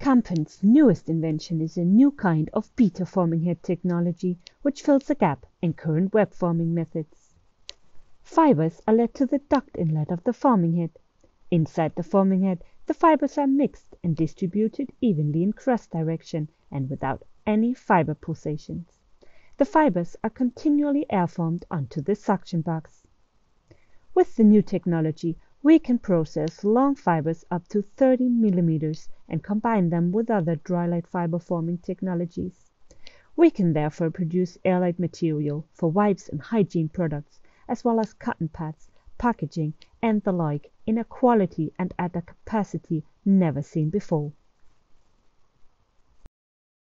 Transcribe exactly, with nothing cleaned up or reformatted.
CAMPEN's newest invention is a new kind of beta forming head technology which fills a gap in current web forming methods. Fibers are led to the duct inlet of the forming head. Inside the forming head, the fibers are mixed and distributed evenly in cross direction and without any fiber pulsations. The fibers are continually airformed onto the suction box. With the new technology, we can process long fibers up to thirty millimeters and combine them with other dry-light fiber forming technologies. We can therefore produce airlaid material for wipes and hygiene products, as well as cotton pads, packaging, and the like in a quality and at a capacity never seen before.